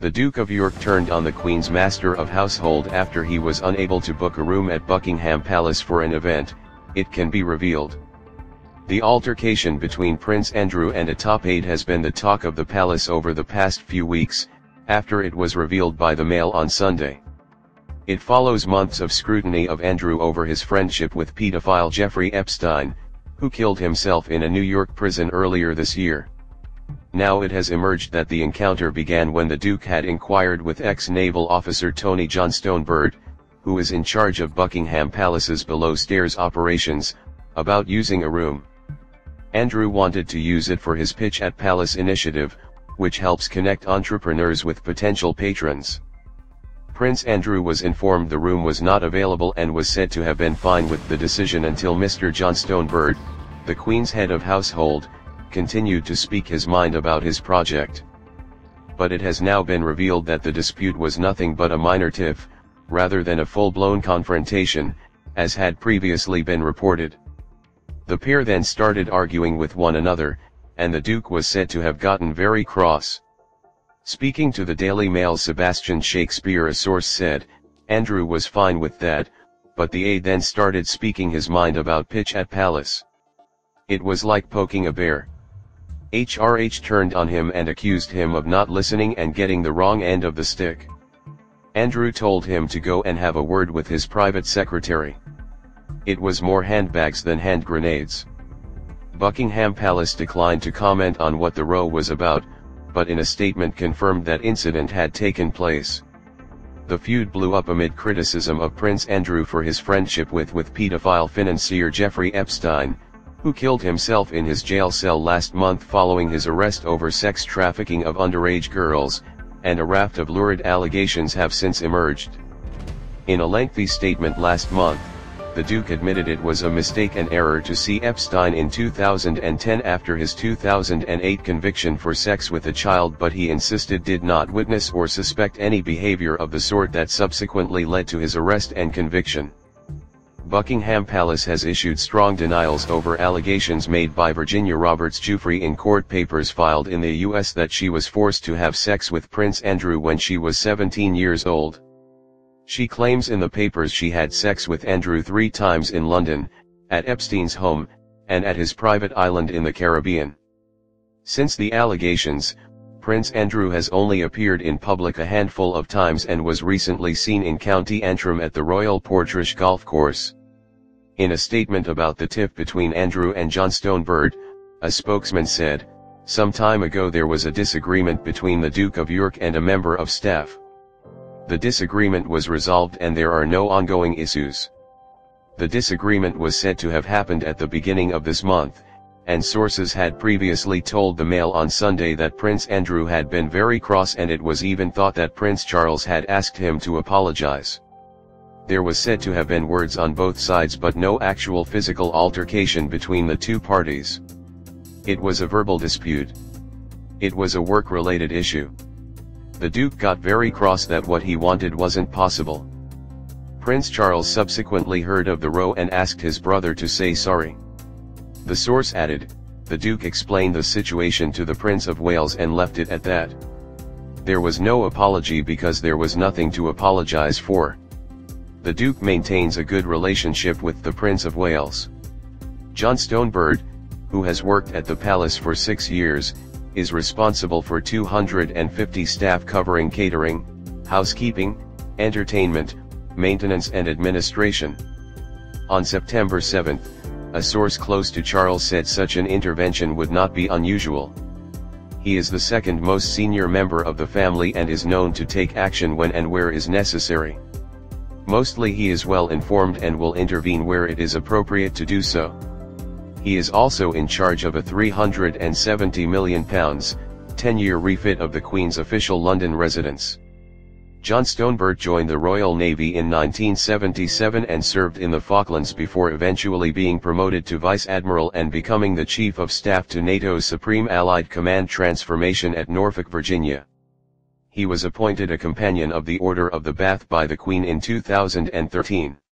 The Duke of York turned on the Queen's Master of Household after he was unable to book a room at Buckingham Palace for an event, it can be revealed. The altercation between Prince Andrew and a top aide has been the talk of the palace over the past few weeks, after it was revealed by the Mail on Sunday. It follows months of scrutiny of Andrew over his friendship with pedophile Jeffrey Epstein, who killed himself in a New York prison earlier this year. Now it has emerged that the encounter began when the Duke had inquired with ex-naval officer Tony Johnstone Bird, who is in charge of Buckingham Palace's below-stairs operations, about using a room. Andrew wanted to use it for his Pitch at Palace initiative, which helps connect entrepreneurs with potential patrons. Prince Andrew was informed the room was not available and was said to have been fine with the decision until Mr. Johnstone Bird, the Queen's head of household, continued to speak his mind about his project. But it has now been revealed that the dispute was nothing but a minor tiff, rather than a full-blown confrontation, as had previously been reported. The pair then started arguing with one another, and the Duke was said to have gotten very cross. Speaking to the Daily Mail, Sebastian Shakespeare, a source said, Andrew was fine with that, but the aide then started speaking his mind about Pitch at Palace. It was like poking a bear. HRH turned on him and accused him of not listening and getting the wrong end of the stick. Andrew told him to go and have a word with his private secretary. It was more handbags than hand grenades. Buckingham Palace declined to comment on what the row was about, but in a statement confirmed that incident had taken place. The feud blew up amid criticism of Prince Andrew for his friendship with pedophile financier Jeffrey Epstein, who killed himself in his jail cell last month following his arrest over sex trafficking of underage girls, and a raft of lurid allegations have since emerged. In a lengthy statement last month, the Duke admitted it was a mistake and error to see Epstein in 2010 after his 2008 conviction for sex with a child, but he insisted did not witness or suspect any behavior of the sort that subsequently led to his arrest and conviction. Buckingham Palace has issued strong denials over allegations made by Virginia Roberts Giuffre in court papers filed in the U.S. that she was forced to have sex with Prince Andrew when she was 17 years old. She claims in the papers she had sex with Andrew 3 times in London, at Epstein's home, and at his private island in the Caribbean. Since the allegations, Prince Andrew has only appeared in public a handful of times and was recently seen in County Antrim at the Royal Portrush Golf Course. In a statement about the tiff between Andrew and Johnstone Bird, a spokesman said, "Some time ago there was a disagreement between the Duke of York and a member of staff. The disagreement was resolved and there are no ongoing issues." The disagreement was said to have happened at the beginning of this month, and sources had previously told the Mail on Sunday that Prince Andrew had been very cross, and it was even thought that Prince Charles had asked him to apologize. There was said to have been words on both sides but no actual physical altercation between the two parties. It was a verbal dispute. It was a work-related issue. The Duke got very cross that what he wanted wasn't possible. Prince Charles subsequently heard of the row and asked his brother to say sorry. The source added, the Duke explained the situation to the Prince of Wales and left it at that. There was no apology because there was nothing to apologize for. The Duke maintains a good relationship with the Prince of Wales. Johnstone Bird, who has worked at the palace for 6 years, is responsible for 250 staff covering catering, housekeeping, entertainment, maintenance and administration. On September 7, a source close to Charles said such an intervention would not be unusual. He is the second most senior member of the family and is known to take action when and where is necessary. Mostly he is well informed and will intervene where it is appropriate to do so. He is also in charge of a £370 million, 10-year refit of the Queen's official London residence. Johnstone Bird joined the Royal Navy in 1977 and served in the Falklands before eventually being promoted to Vice Admiral and becoming the Chief of Staff to NATO's Supreme Allied Command transformation at Norfolk, Virginia. He was appointed a Companion of the Order of the Bath by the Queen in 2013.